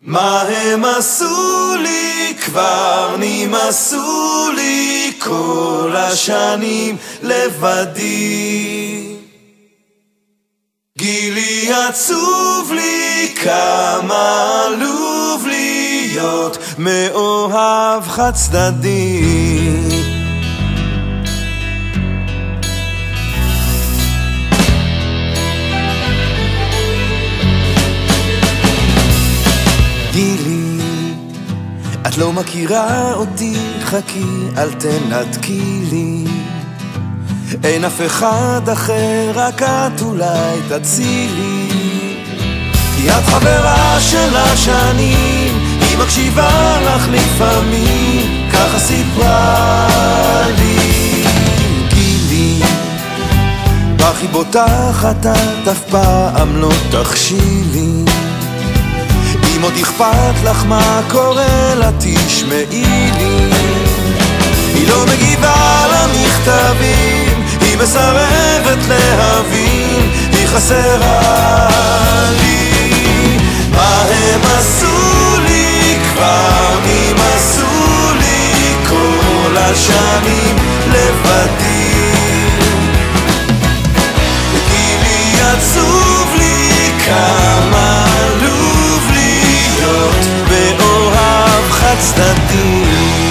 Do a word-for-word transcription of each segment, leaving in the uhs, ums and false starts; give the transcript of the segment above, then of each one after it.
מה הם עשו לי? כבר נמאסו לי כל השנים לבדי. גילי עצוב לי, כמה עלוב להיות מאוהב חד צדדי. גילי, את לא מכירה אותי, חכי, אל תנתקי לי. אין אף אחד אחר, רק את אולי תצילי. כי את חברה של השנים, היא מקשיבה לך לפעמים, ככה סיפרה לי. גילי, בכי בוטחת, את אף פעם לא תכשילי. אם עוד אכפת לך מה קורה לה, תשמעי לי. היא לא מגיבה למכתבים, היא מסרבת להבין, היא חסרה לי. מה הם עשו לי? כבר נמאסו לי כל השנים לבדי. גילי עצוב לי, כמה עלוב להיות באוהב חד צדדי.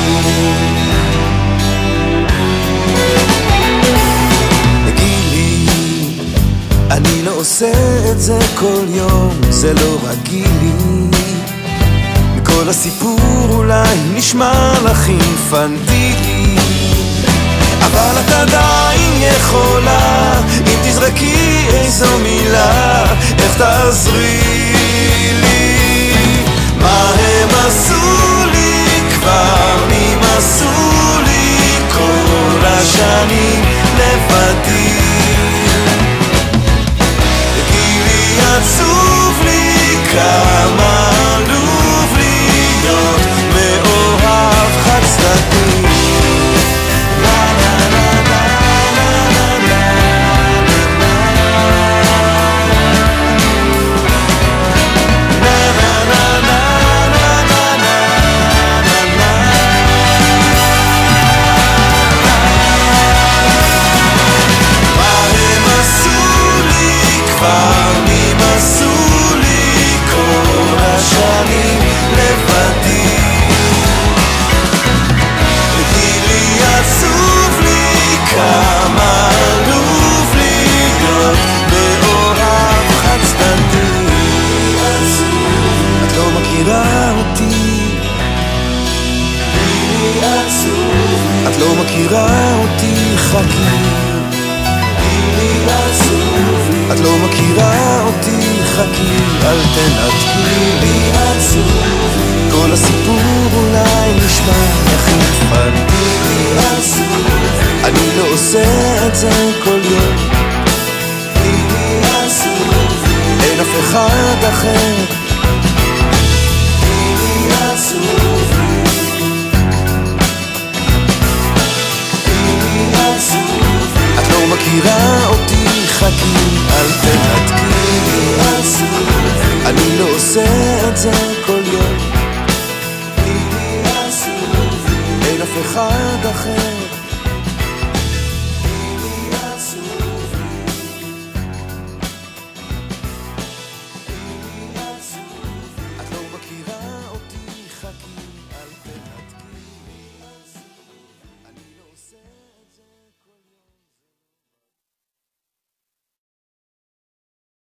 אני לא עושה את זה כל יום, זה לא רגיל לי. מכל הסיפור אולי נשמע לך אינפנטילי, אבל את עדיין יכולה, אם תזרקי איזו מילה, איך תעזרי לי. מה הם עשו לי? כבר נמאסו לי כל השנים לבדי. עצוב לי, כמה עלוב להיות מאוהב חד צדדי. את לא מכירה אותי, חכי. את לא מכירה אותי, חכי, אל תנתקי לי. כל הסיפור אולי נשמע לך אינפנטילי, אני לא עושה את זה כל יום. אין אף אחד אחר. את לא מכירה אותי, חכי, אל תנתקי לי. אני לא עושה את זה כל יום. אין אף אחד אחר.